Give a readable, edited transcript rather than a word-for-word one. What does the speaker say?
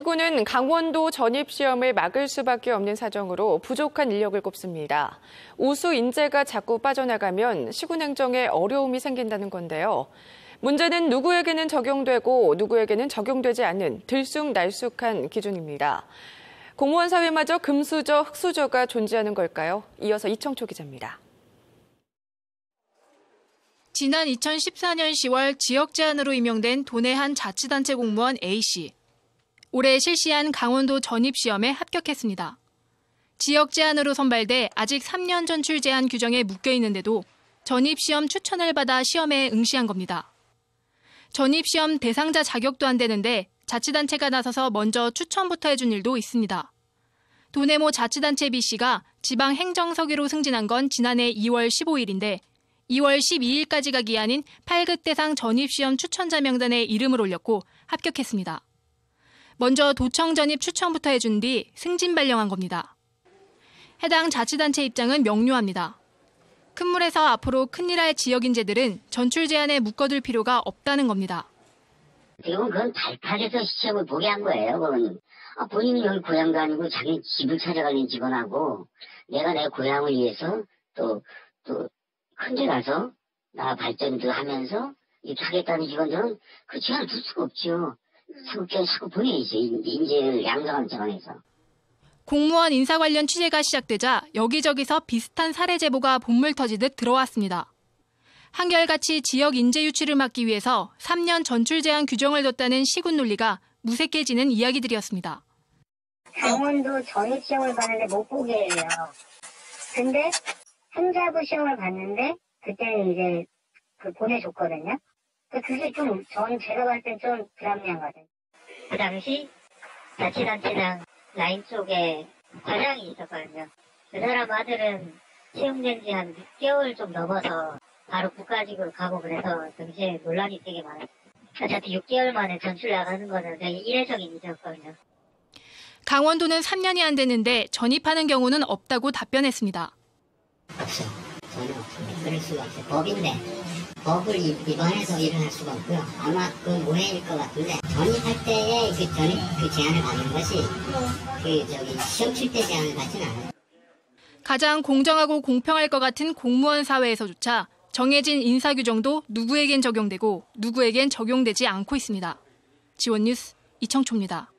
시군은 강원도 전입시험을 막을 수밖에 없는 사정으로 부족한 인력을 꼽습니다. 우수 인재가 자꾸 빠져나가면 시군 행정에 어려움이 생긴다는 건데요. 문제는 누구에게는 적용되고 누구에게는 적용되지 않는 들쑥날쑥한 기준입니다. 공무원 사회마저 금수저, 흑수저가 존재하는 걸까요? 이어서 이청초 기자입니다. 지난 2014년 10월 지역 제한으로 임용된 도내 한 자치단체 공무원 A씨. 올해 실시한 강원도 전입시험에 합격했습니다. 지역 제한으로 선발돼 아직 3년 전출 제한 규정에 묶여 있는데도 전입시험 추천을 받아 시험에 응시한 겁니다. 전입시험 대상자 자격도 안 되는데 자치단체가 나서서 먼저 추천부터 해준 일도 있습니다. 도내 모 자치단체 B씨가 지방 행정서기로 승진한 건 지난해 2월 15일인데 2월 12일까지가 기한인 8급 대상 전입시험 추천자 명단에 이름을 올렸고 합격했습니다. 먼저 도청 전입 추천부터 해준 뒤 승진 발령한 겁니다. 해당 자치단체 입장은 명료합니다. 큰 물에서 앞으로 큰일 할 지역 인재들은 전출 제한에 묶어둘 필요가 없다는 겁니다. 지금은 그건 발탁해서 시험을 보게 한 거예요. 그건 본인이 여기 고향도 아니고 자기 집을 찾아가는 직원하고 내가 내 고향을 위해서 또 큰 데 가서 나 발전도 하면서 이렇게 하겠다는 직원들은 그 제한을 둘 수가 없죠. 자꾸 보내야지, 인재를 양성하는 차원에서. 공무원 인사 관련 취재가 시작되자 여기저기서 비슷한 사례 제보가 본물 터지듯 들어왔습니다. 한결같이 지역 인재 유치를 막기 위해서 3년 전출 제한 규정을 뒀다는 시군 논리가 무색해지는 이야기들이었습니다. 강원도 전입시험을 봤는데 못 보게 해요. 근데 행자부 시험을 봤는데 그때는 이제 보내줬거든요. 그게 좀 제가 봤을 땐 좀 불합리하거든요. 그 당시 자치단체장 라인 쪽에 과장이 있었거든요. 그 사람 아들은 채용된 지 한 6개월 좀 넘어서 바로 국가직으로 가고 그래서 당시에 논란이 되게 많았어요. 어차피 6개월 만에 전출 나가는 거는 되게 이례적인 일이었거든요. 강원도는 3년이 안 됐는데 전입하는 경우는 없다고 답변했습니다. 없어. 전혀 없습니다. 그럴 수가 없어요. 법인데 법을 위반해서 일어날 수가 없고요. 아마 그건 오해일 것 같은데 전입할 때에 그 제한을 받는 것이 시험 칠 때 제한을 받지는 않아요. 가장 공정하고 공평할 것 같은 공무원 사회에서조차 정해진 인사 규정도 누구에겐 적용되고 누구에겐 적용되지 않고 있습니다. 지원 뉴스 이청초입니다.